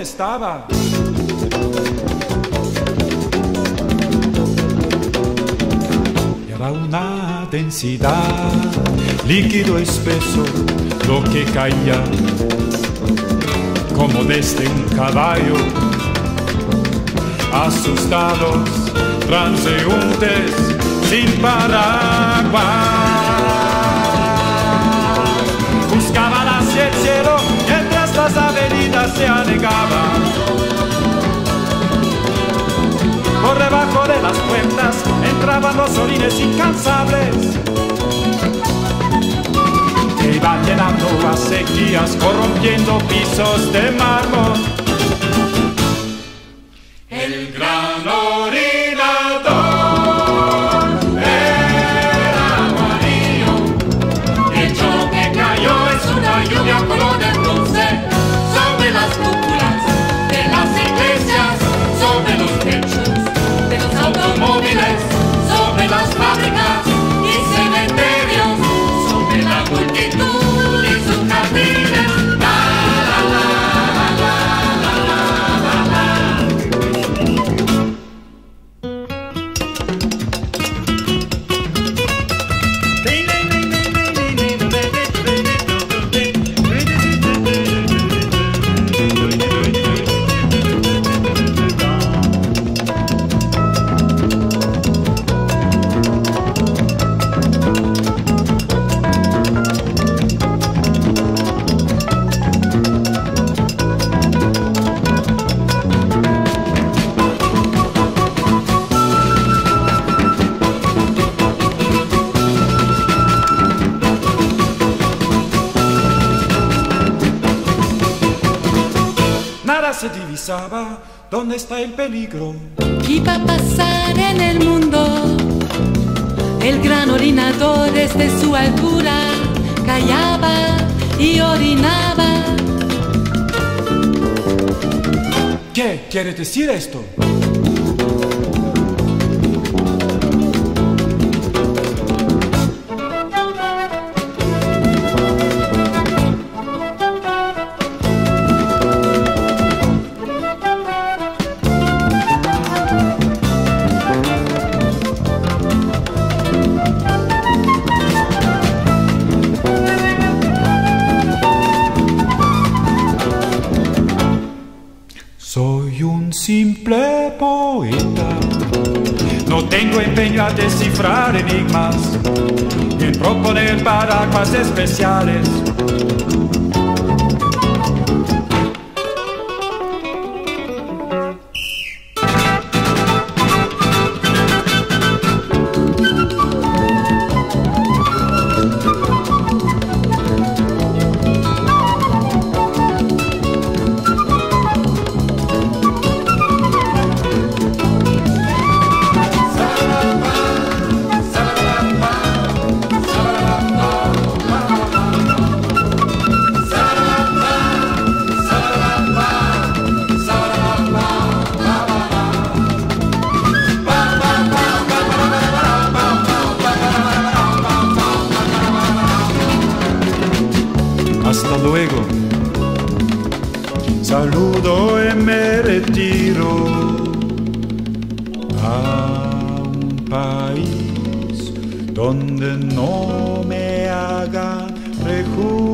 estaba. Lleva una densidad, líquido espeso, lo que caía como desde un caballo. Asustados, transeúntes, sin paraguas, buscaban hacia el cielo mientras las avenidas se anegaban. Por debajo de las puertas entraban los orines incansables que iban llenando acequias, corrompiendo pisos de mármol. El gran orinador era amarillo, el choque cayó es una lluvia color de bronce sobre las cúpulas de las iglesias, sobre los techos de los automóviles, sobre las fábricas y cementerios, sobre la multitud y sus jardines. Nada se divisaba, ¿dónde está el peligro? ¿Qué iba a pasar en el mundo? El gran orinador desde su altura callaba y orinaba. ¿Qué quiere decir esto? Soy un simple poeta, no tengo empeño a descifrar enigmas, ni en proponer paraguas especiales. Hasta luego, saludo y me retiro a un país donde no me hagan prejuicios.